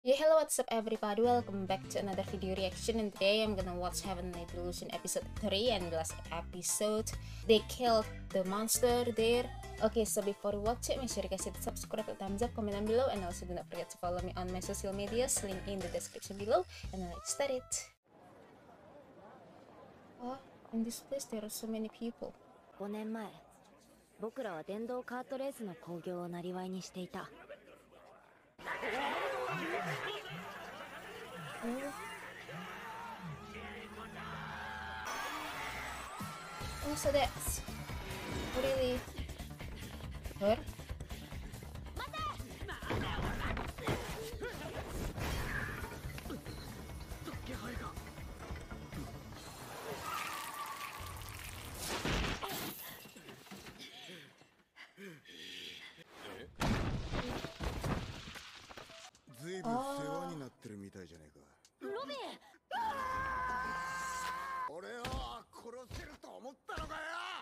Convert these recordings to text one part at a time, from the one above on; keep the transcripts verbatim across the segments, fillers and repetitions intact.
Yeah, hello, what's up everybody? Welcome back to another video reaction, and today I'm gonna watch Heavenly Delusion episode three, and last episode they killed the monster there. Okay, so before we watch it, make sure you guys hit subscribe, thumbs up, comment down below, and also do not forget to follow me on my social medias, link in the description below, and let's start it. Oh, in this place there are so many people. ごねんまえ、僕らは電動カートレースの興行をなりわいにしていた。 Oh, so that's really her? Zui ぶん世話になってるみたいじゃねえか。 ロビン、 俺を殺せると思ったのかよ。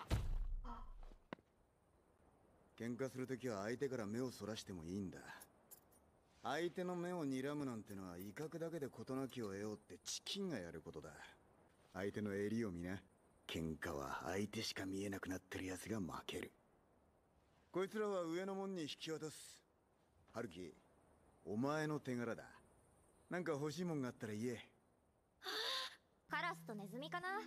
喧嘩するときは相手から目をそらしてもいいんだ。相手の目を睨むなんてのは威嚇だけで事なきを得ようってチキンがやることだ。相手の襟を見な。喧嘩は相手しか見えなくなってるやつが負ける。こいつらは上の門に引き渡す。春樹、お前の手柄だ。なんか欲しいもんがあったら言え。 カラスとネズミかな。あ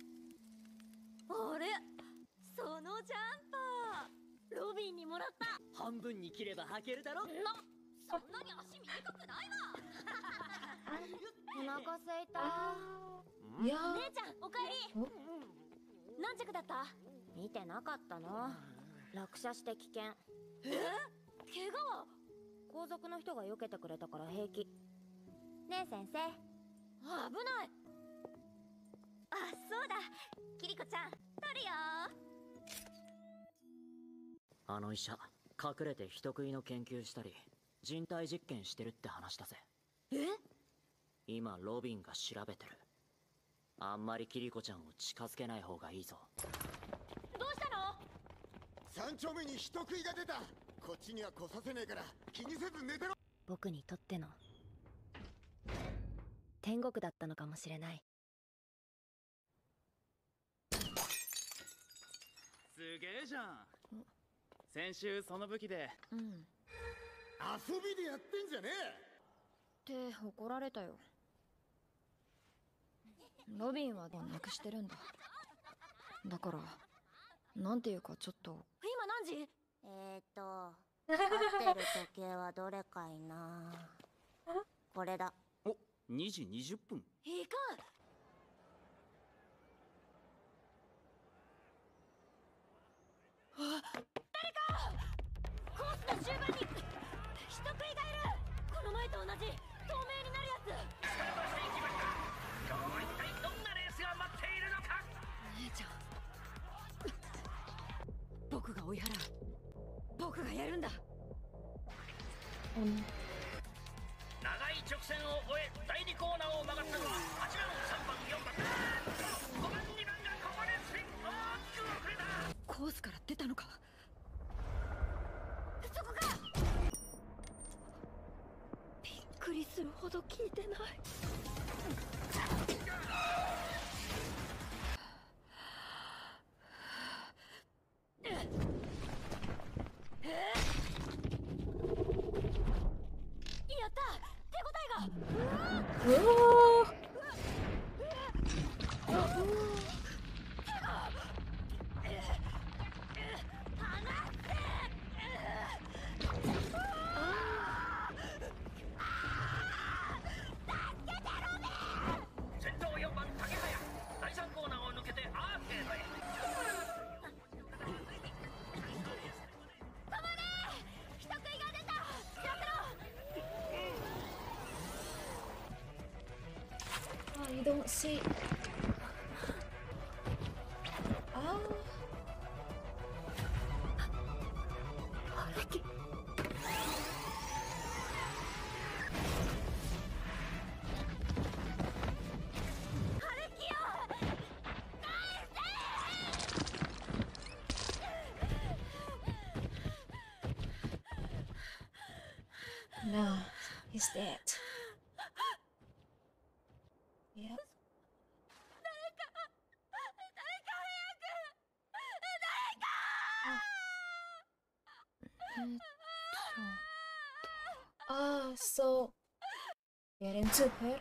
れ、そのジャンパーロビンにもらった。 半分に切れば履けるだろ。 な、そんなに足短くないわ。お腹すいた。 いや姉ちゃん、おかえり。何着だった？見てなかったの。落車して危険。え？怪我は？後続の人が避けてくれたから平気。ねえ先生、危ない。あ、そうだ、キリコちゃん取るよ。 あの医者隠れて人食いの研究したり人体実験してるって話だぜ。 え？ 今ロビンが調べてる。あんまりキリコちゃんを近づけない方がいいぞ。 どうしたの？ 三丁目に人食いが出た。こっちには来させねえから気にせず寝てろ。 僕にとっての天国だったのかもしれない。 すげえじゃん。先週その武器で。 うん。 遊びでやってんじゃねって怒られたよ。ロビンはなくしてるんだ。だからなんていうかちょっと。今何時？えーっと合ってる時計はどれかいな。これだ。 お、にじにじゅっぷん。 いかん。あ、誰か！コースの終盤に人食いがいる。この前と同じ透明になるやつ。 スタートしていきました。今日は一体どんなレースが待っているのか。 姉ちゃん、僕が追い払う。僕がやるんだ。 長い直線を終えだいにコーナーを曲がったのははちばん、さんばん、よんばん、ごばん、にばんがここでスピン。大きく遅れた。 コースから出たのか。そこか。びっくりするほど効いてない。やった、手応えが。 うわ先頭よんばん、竹早。だいさんコーナーを抜けてアーケードへ。 止まれ！人食いが出た。やめろ。 Oh, you don't see. Ah. No, he's dead. Yeah. Ah, so get into her.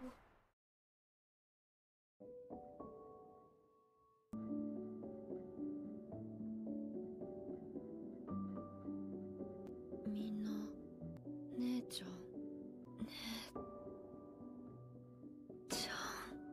Minna, 姉ちゃん、姉ちゃん。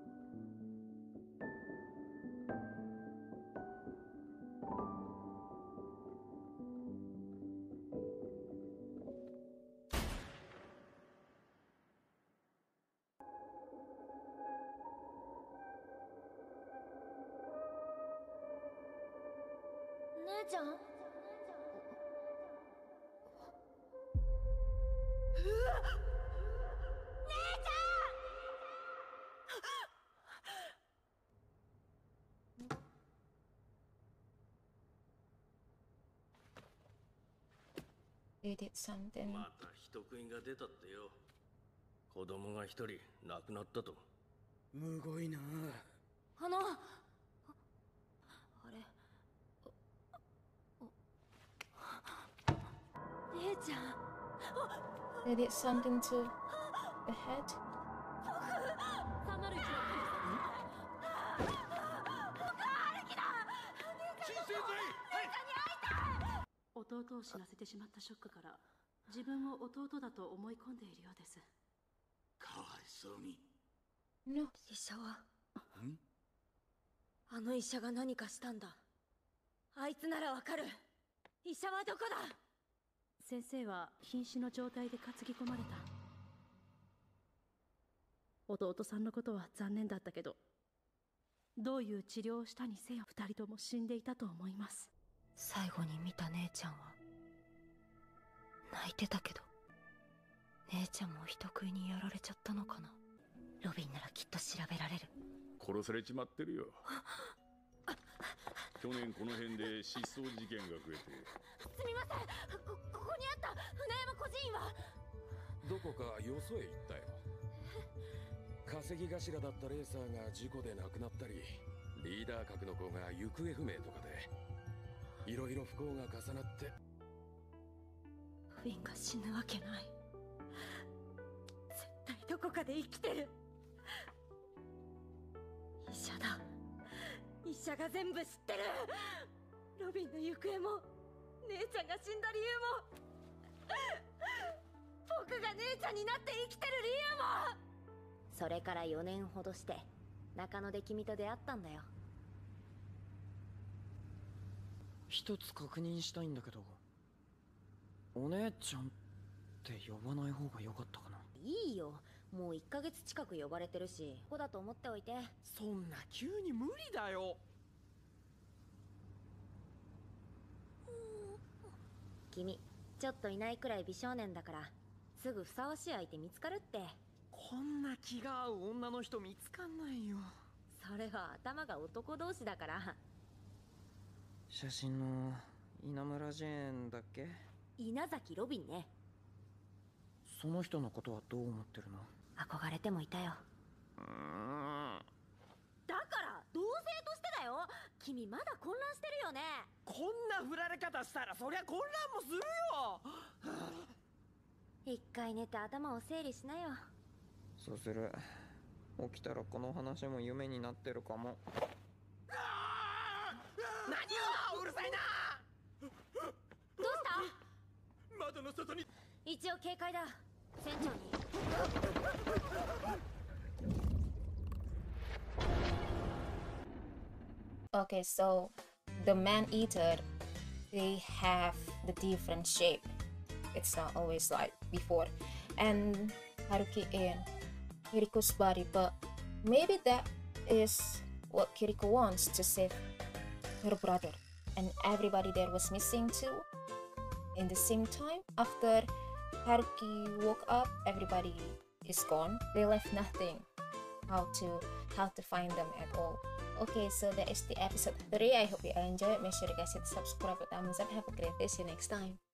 姉ちゃん。 They did something. また人食いが出たってよ。子供が一人亡くなったと。 むごいな。 あの、あれ、姉ちゃん。 They did something to the head. さんまるいちの弟を死なせてしまったショックから自分を弟だと思い込んでいるようです。 かわいそうに。 No. 医者はあの医者が何かしたんだ。あいつならわかる。医者はどこだ。 先生は瀕死の状態で担ぎ込まれた。弟さんのことは残念だったけど、どういう治療をしたにせよ二人とも死んでいたと思います。 最後に見た姉ちゃんは泣いてたけど、姉ちゃんも人食いにやられちゃったのかな。ロビンならきっと調べられる。 殺されちまってるよ。去年この辺で失踪事件が増えて。 すみません、こ、ここにあった船山孤児院はどこかよそへ行ったよ。稼ぎ頭だったレーサーが事故で亡くなったり、リーダー格の子が行方不明とかで、いろいろ不幸が重なって。 ロビンが死ぬわけない。絶対どこかで生きてる。医者だ。医者が全部知ってる。ロビンの行方も姉ちゃんが死んだ理由も僕が姉ちゃんになって生きてる理由も。それからよねんほどして中野で君と出会ったんだよ。 一つ確認したいんだけど、お姉ちゃんって呼ばない方が良かったかな。 いいよ、もういっかげつ近く呼ばれてるし、ここだと思っておいて。 そんな急に無理だよ。 君ちょっといないくらい美少年だからすぐふさわしい相手見つかるって。 こんな気が合う女の人見つかんないよ。 それは頭が男同士だから。 写真の稲村ジェーンだっけ。 稲崎ロビンね。 その人のことはどう思ってるの。 憧れてもいたよ。 うーん、 だから同性としてだよ。君まだ混乱してるよね。 こんな振られ方したらそりゃ混乱もするよ。 一回寝て頭を整理しなよ。 そうする。起きたらこの話も夢になってるかも。何をうるさいな。 どうした？ 窓の外に。 一応警戒だ。船長に。 Okay, so the man-eater, they have the different shape. It's not always like before. And Haruki in Kiriko's body, but maybe that is what Kiriko wants, to save her brother. And everybody there was missing too. In the same time, after Haruki woke up, everybody is gone. They left nothing. How to how to find them at all. Okay, so that is the episode three. I hope you enjoyed. Make sure you guys hit subscribe, thumbs up. Have a great day. See you next time.